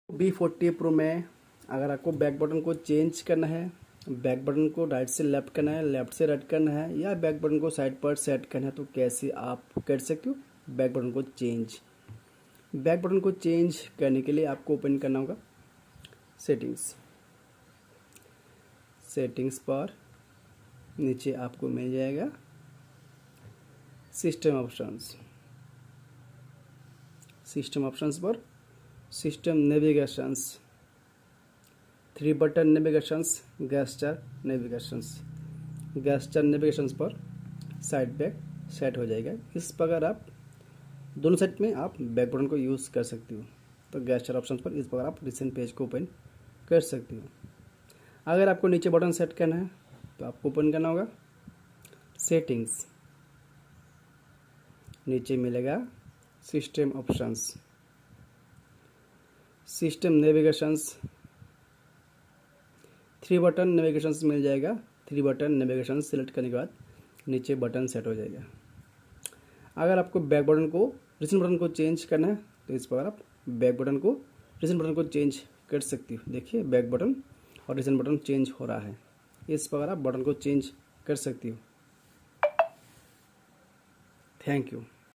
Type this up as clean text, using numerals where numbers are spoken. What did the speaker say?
B40 pro में अगर आपको बैक बटन को चेंज करना है, बैक बटन को राइट से लेफ्ट करना है, लेफ्ट से राइट करना है, या बैक बटन को साइड पर सेट करना है, तो कैसे आप कर सकते हो बैक बटन को चेंज। बैक बटन को चेंज करने के लिए आपको ओपन करना होगा सेटिंग्स। सेटिंग्स पर नीचे आपको मिल जाएगा सिस्टम ऑप्शंस। सिस्टम ऑप्शंस पर system navigations, 3 button navigations, gesture navigations. Gesture navigations पर साइड बैक सेट हो जाएगा। इस प्रकार आप दोनों साइड में आप बैक बटन को यूज़ कर सकते हो। तो गेस्चर ऑप्शंस पर इस प्रकार आप रिसेंट पेज को ओपन कर सकते हो। अगर आपको नीचे बटन सेट करना है तो आपको ओपन करना होगा सेटिंग्स। नीचे मिलेगा system options, system navigations, 3 button navigations मिल जाएगा। 3 बटन नेविगेशन सिलेक्ट करने के बाद नीचे बटन सेट हो जाएगा। अगर आपको बैक बटन को रिसेंट बटन को चेंज करना है तो इस प्रकार आप बैक बटन को रिसेंट बटन को चेंज कर सकती हो। देखिए बैक बटन और रिसेंट बटन चेंज हो रहा है। इस प्रकार आप बटन को चेंज कर सकती हो। Thank you.